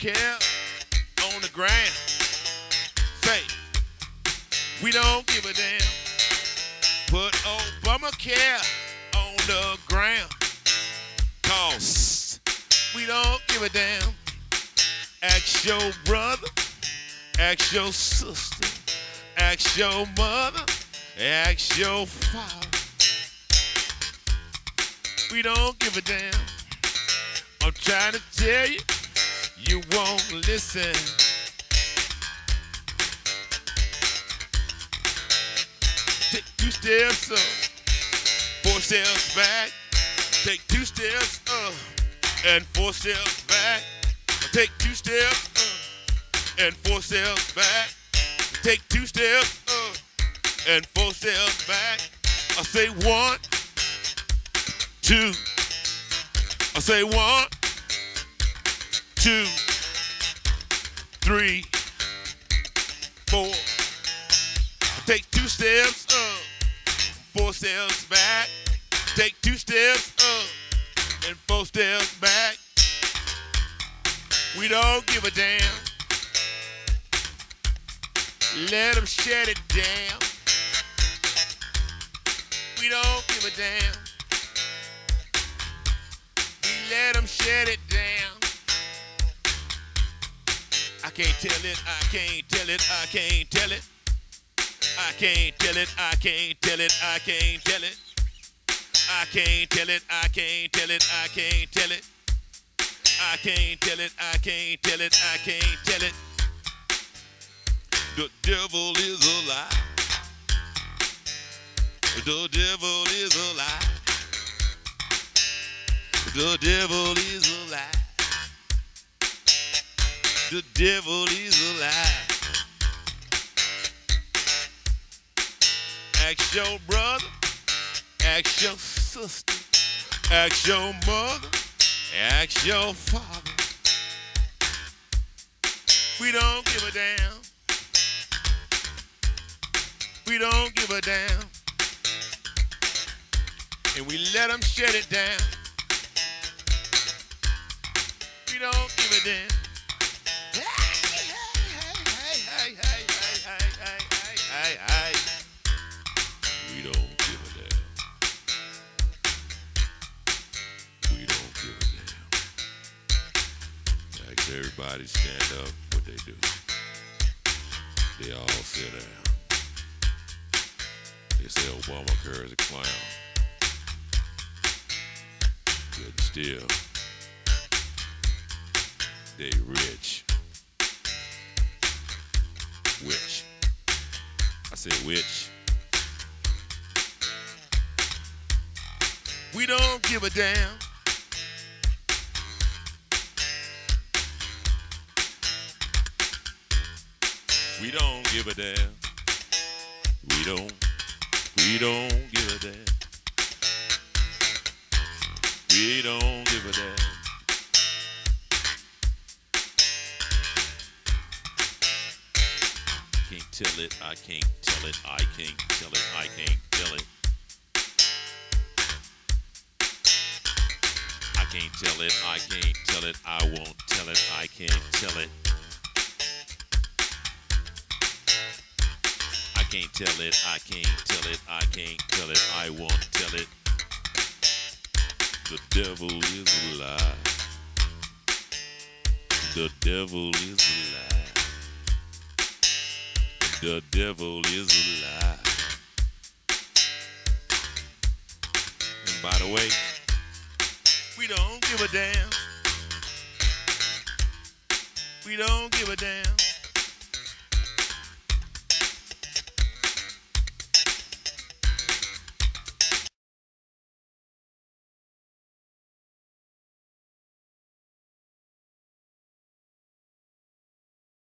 Obamacare on the ground. Say, we don't give a damn. Put Obamacare on the ground. 'Cause we don't give a damn. Ask your brother, ask your sister, ask your mother, ask your father. We don't give a damn. I'm trying to tell you, you won't listen. Take 2 steps up, 4 steps back. Take 2 steps up and 4 steps back. Take 2 steps up and 4 steps back. Take 2 steps up and 4 steps back. I say 1, 2. I say 1, 2, 3, 4. Take 2 steps up, 4 steps back. Take 2 steps up and 4 steps back. We don't give a damn. Let them shut it down. We don't give a damn. We let them shut it down. I can't tell it, I can't tell it, I can't tell it. I can't tell it, I can't tell it, I can't tell it. I can't tell it, I can't tell it, I can't tell it. I can't tell it, I can't tell it, I can't tell it. The devil is a lie. The devil is a lie. The devil is a lie. The devil is a lie. Ask your brother, ask your sister, ask your mother, ask your father. We don't give a damn. We don't give a damn. And we let them shut it down. We don't give a damn. Hey. We don't give a damn. We don't give a damn. Ask everybody stand up, what they do. They all sit down. They say Obamacare is a clown. But still, they rich. Which? I said which? We don't give a damn. We don't give a damn. We don't give a damn. We don't give a damn. Can't tell it, I can't tell it, I can't tell it, I can't tell it. I can't tell it, I can't tell it, I won't tell it, I can't tell it. I can't tell it, I can't tell it, I can't tell it, I won't tell it. The devil is a lie. The devil is a lie. The devil is a lie. And by the way, we don't give a damn. We don't give a damn.